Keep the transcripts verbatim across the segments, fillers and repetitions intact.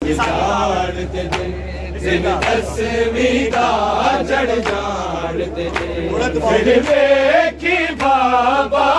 जानते दिन दसवीं दा चढ़ जानते फिर वेखी बाबा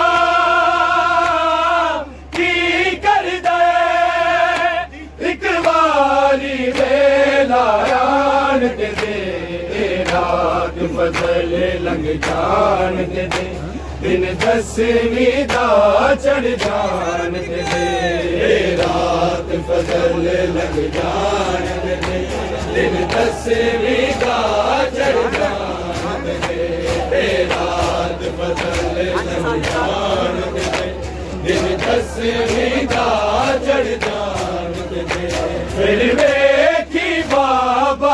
की कर दे एक बारी वेला जानते दे रात फजल लंघ जानते दे दिन दसवीं दा चढ़ जानते दे रात फजल लंघ जानते दे दिन दसवीं दा चढ़ जानते दे रात फजल लंघ जानते दे दिन दसवीं दा चढ़ जानते दे फिर वेखी बाबा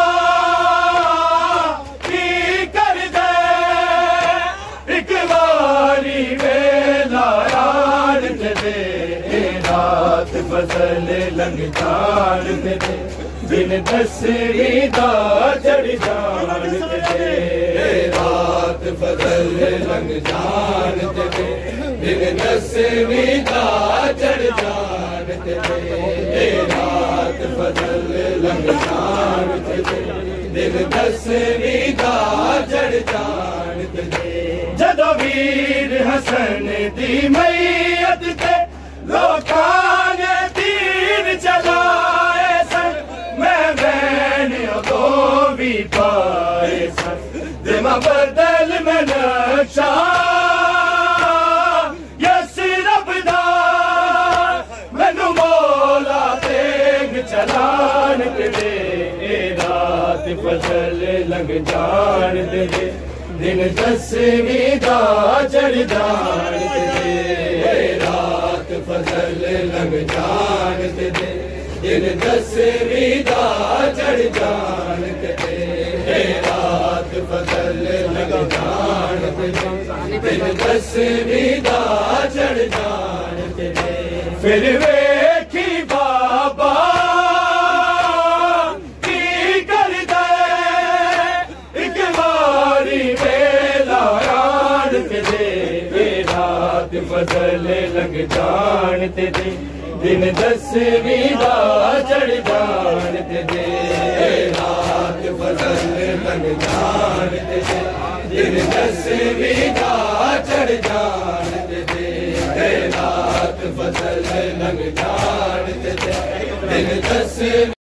फजल लंघ जानते दे दिन दसवीं दा चढ़ जानते दे रात फजल लंघ जानते दे दिन दसवीं दा चढ़ जानते दे रात फजल लंघ जानते दे दिन दसवीं दा चढ़ जानते दे जदों वीर हसन दी मैयत ते लोकां ने तीर चलाए सन मैं वैन दो भी पाए सन दिमा बदल में नक्शा यस रब दा मैनू मौला तेग चलान दे रात फजल लंघ जानते दे दिन दसवीं दा चढ़ जानते दे रात फजल लंघ जानते दे दिन दसवीं दा चढ़ जानते दे रात फजल लंघ जानते दे दिन दसवीं दा चढ़ जानते दे फिर वेखी बाबा की कर दे एक बारी वेला जानते दे रात फजल लंघ जानते दे दिन दसवीं दा चढ़ जानते दे रात फजल लंघ जानते दे दिन दसवीं दा चढ़ जानते दे रात फजल लंघ जानते दे दिन दसवीं